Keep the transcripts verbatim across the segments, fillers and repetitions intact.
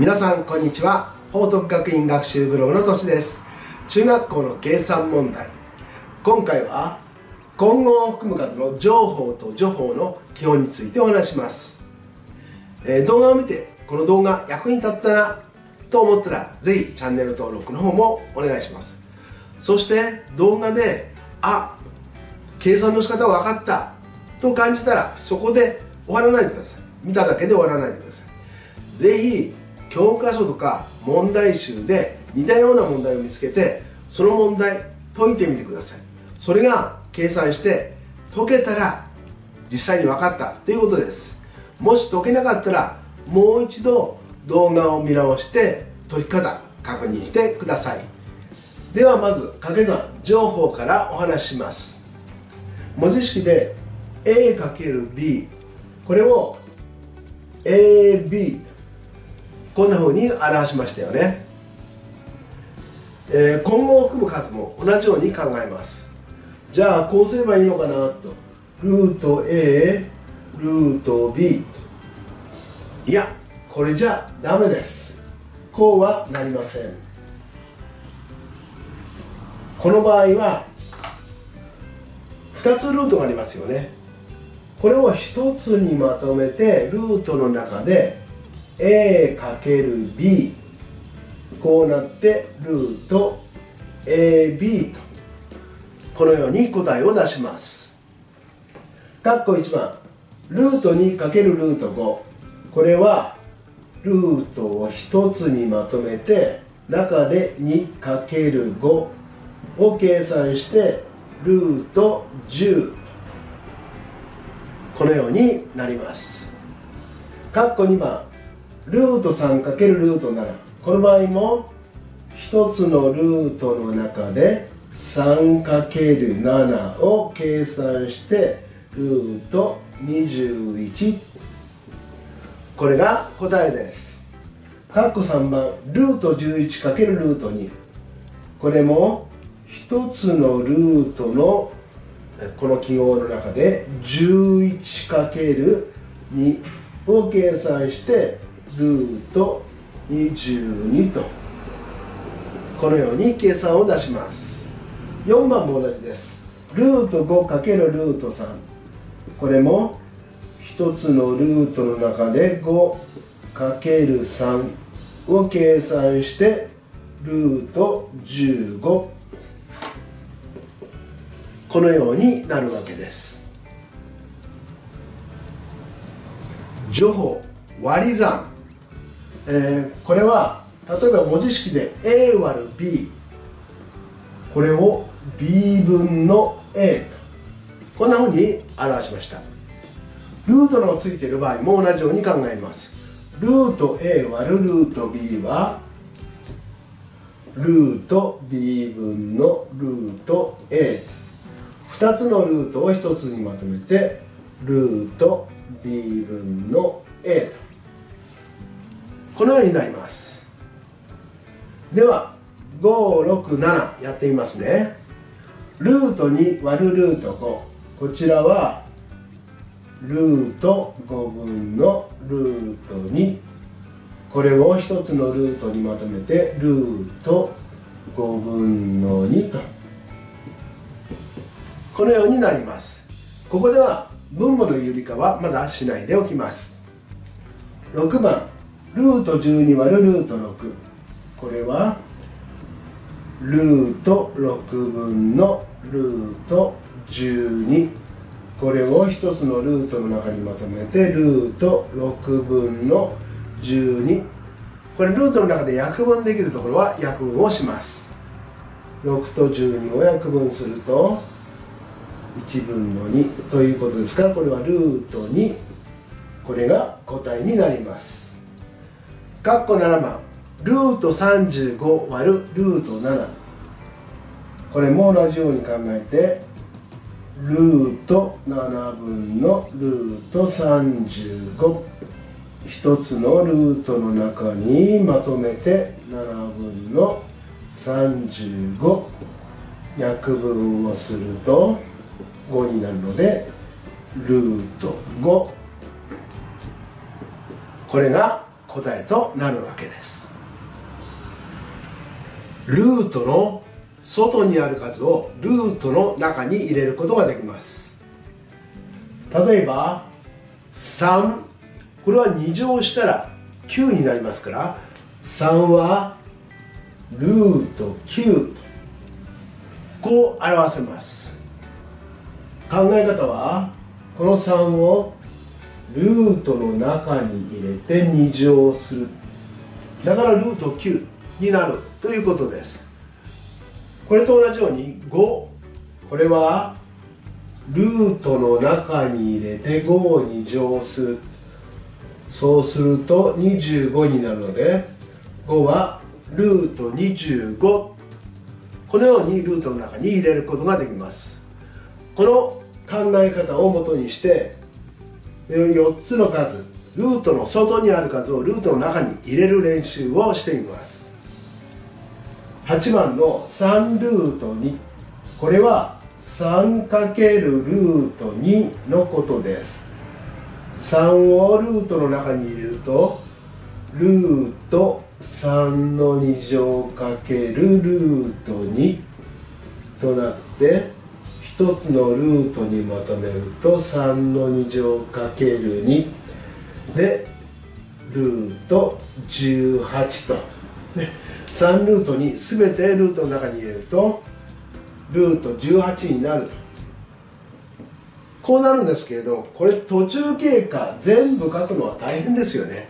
皆さんこんにちは。報徳学院学習ブログのとしです。中学校の計算問題、今回は混合を含む数の乗法と除法の基本についてお話しします。えー、動画を見てこの動画役に立ったなと思ったらぜひチャンネル登録の方もお願いします。そして動画であ計算の仕方分かったと感じたらそこで終わらないでください。見ただけで終わらないでください。ぜひ教科書とか問題集で似たような問題を見つけてその問題解いてみてください。それが計算して解けたら実際に分かったということです。もし解けなかったらもう一度動画を見直して解き方確認してください。ではまず掛け算乗法からお話しします。文字式で エーかけるビー これを エービー こんな風に表しましたよね。えー、混合を含む数も同じように考えます。じゃあこうすればいいのかなと、ルート A ルート B、 いやこれじゃダメです。こうはなりません。この場合はふたつルートがありますよね。これをひとつにまとめてルートの中で エーかけるビー こうなってルート エービー とこのように答えを出します。括弧いちばんルートにかけるルートご、これはルートをひとつにまとめて中で にかけるご を計算してルートじゅう、このようになります。括弧にばんルートさんかけるルートなな、この場合もひとつのルートの中で さんかけるなな を計算してルートにじゅういち、これが答えです。括弧さんばんルートじゅういちかけるルートに、これもひとつのルートのこの記号の中で じゅういちかけるに を計算してルートにじゅうにとこのように計算を出します。よんばんも同じです。ルートごかけるルートさん、これもひとつのルートの中で ごかけるさん を計算してルートじゅうご、このようになるわけです。除法割り算、えー、これは例えば文字式で A 割る B、 これを B 分の A とこんなふうに表しました。ルートのついている場合も同じように考えます。ルート A 割るルート B はルート B 分のルート A、 ふたつのルートをひとつにまとめてルート B 分の A とこのようになります。ではご、ろく、ななやってみますね。ルートに割るルートご、こちらはルートごぶんのルートに、これをひとつのルートにまとめてルートごぶんのにとこのようになります。ここでは分母の有理化はまだしないでおきます。ろくばんルートじゅうに割るルートろく、これはルートろくぶんのルートじゅうに、これをひとつのルートの中にまとめてルートろくぶんのじゅうに、これルートの中で約分できるところは約分をします。ろくとじゅうにを約分するといちぶんのにということですから、これはルートに、これが答えになります。括弧ななばんルートさんじゅうご割るルートなな、これも同じように考えてルートななぶんのルートさんじゅうご、ひとつのルートの中にまとめてななぶんのさんじゅうご、約分をするとごになるのでルートご、これが答えとなるわけです。ルートの外にある数をルートの中に入れることができます。例えばさん、これはに乗したらきゅうになりますから、さんはルートきゅうとこう表せます。考え方はこのさんをルートの中に入れてに乗する。だからルートきゅうになるということです。これと同じようにご、これはルートの中に入れてごをに乗する。そうするとにじゅうごになるので、ごはルートにじゅうご、このようにルートの中に入れることができます。この考え方をもとにしてよっつの数、ルートの外にある数をルートの中に入れる練習をしてみます。はちばんのさんルートに、これは さん×ルートにのことです。さんをルートの中に入れるとルートさんのに乗かけるルートにとなって、ひとつのルートにまとめるとさんのに乗かけるにでルートじゅうはちと、ね、さんルートに全てルートの中に入れるとルートじゅうはちになると、こうなるんですけれど、これ途中経過全部書くのは大変ですよね。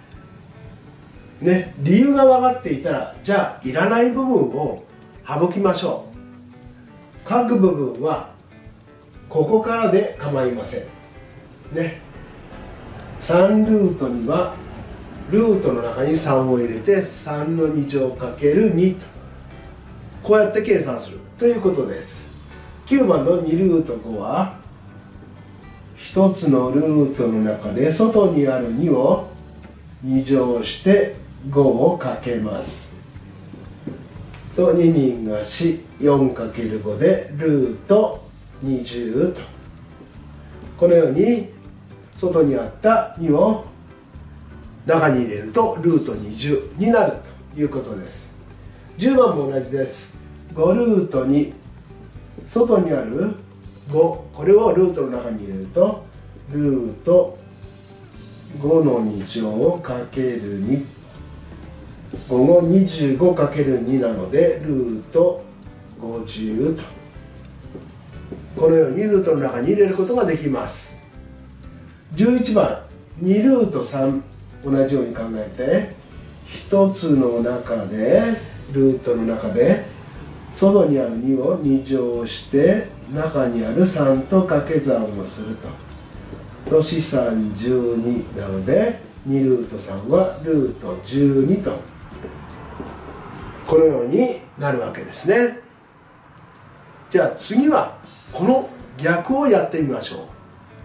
ね、理由が分かっていたら、じゃあいらない部分を省きましょう。書く部分はここからで構いません。ね、さんルートにはルートの中にさんを入れてさんのに乗かけるにと、こうやって計算するということです。きゅうばんのにルートごはひとつのルートの中で外にあるにをに乗してごをかけます。とににんがよん、よんかけるご でルートにじゅうと、このように外にあったにを中に入れるとルートにじゅうになるということです。じゅうばんも同じです。ごルートに、外にあるご、これをルートの中に入れるとルートごのに乗かけるに、ごのにじゅうごかけるになのでルートごじゅうと、このようにルートの中に入れることができます。じゅういちばんにルートさん、同じように考えてひとつの中でルートの中で外にあるにをに乗して中にあるさんと掛け算をすると、足しさんじゅうになのでにルートさんはルートじゅうにと、このようになるわけですね。じゃあ次はこの逆をやってみましょ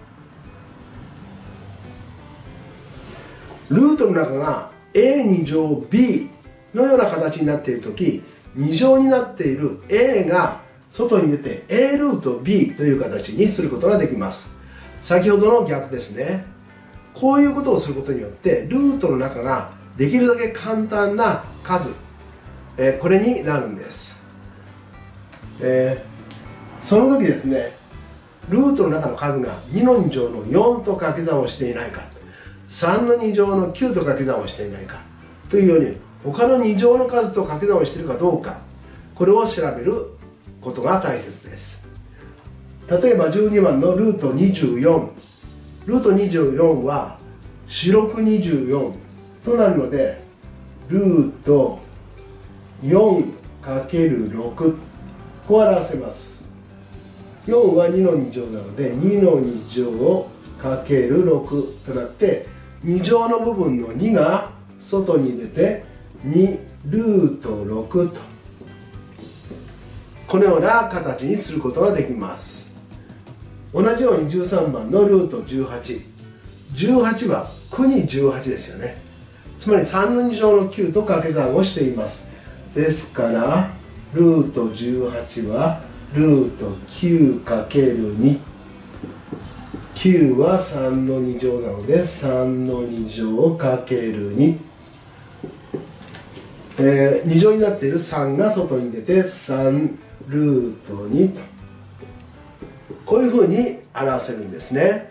う。ルートの中が エーに乗 ビー のような形になっているとき、に乗になっている A が外に出て A ルート ビー という形にすることができます。先ほどの逆ですね。こういうことをすることによってルートの中ができるだけ簡単な数、えー、これになるんです。えー、その時ですね、ルートの中の数がにのに乗のよんと掛け算をしていないか、さんのに乗のきゅうと掛け算をしていないかというように、他のに乗の数と掛け算をしているかどうか、これを調べることが大切です。例えばじゅうにばんのルートにじゅうよん、ルートにじゅうよんは四六にじゅうよんとなるので、ルート よんかけるろく こう表せます。よんはにのに乗なのでにのに乗かけるろくとなって、に乗の部分のにが外に出てにルートろくと、このような形にすることができます。同じようにじゅうさんばんのルートじゅうはち、じゅうはちはきゅうにじゅうはちですよね。つまりさんのに乗のきゅうと掛け算をしています。ですからルートじゅうはちはルート きゅうかけるに、 きゅうはさんのに乗なのでさんのに乗かけるに、えー、に乗になっているさんが外に出てさんルートにと、こういうふうに表せるんですね。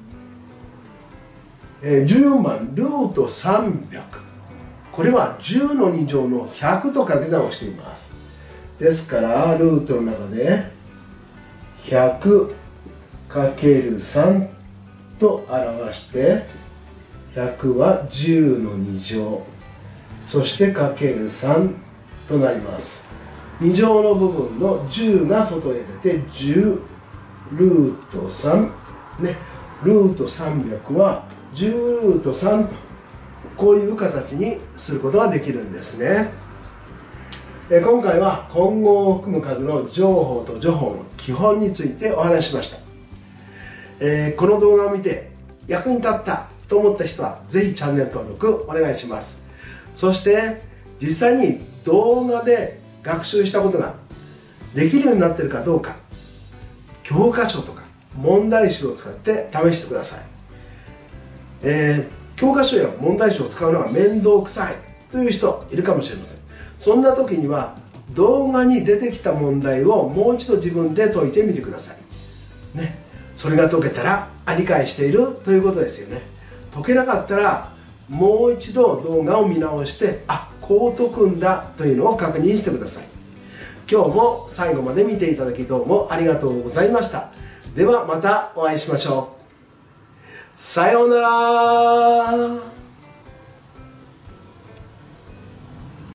えー、じゅうよんばんルートさんびゃく、これはじゅうのに乗のひゃくと掛け算をしています。ですからルートの中でひゃくかけるさんと表して、ひゃくはじゅうのに乗、そしてかけるさんとなります。に乗の部分のじゅうが外へ出てじゅうルートさん、ね、ルートさんびゃくはじゅうルートさんと、こういう形にすることができるんですね。え今回は混合を含む数の乗法と除法の基本についてお話ししました。えー、この動画を見て役に立ったと思った人はぜひチャンネル登録お願いします。そして実際に動画で学習したことができるようになっているかどうか、教科書とか問題集を使って試してください。えー、教科書や問題集を使うのが面倒くさいという人いるかもしれません。そんな時には動画に出てきた問題をもう一度自分で解いてみてくださいね。それが解けたら理解しているということですよね。解けなかったらもう一度動画を見直して、あ、こう解くんだというのを確認してください。今日も最後まで見ていただきどうもありがとうございました。ではまたお会いしましょう。さようなら。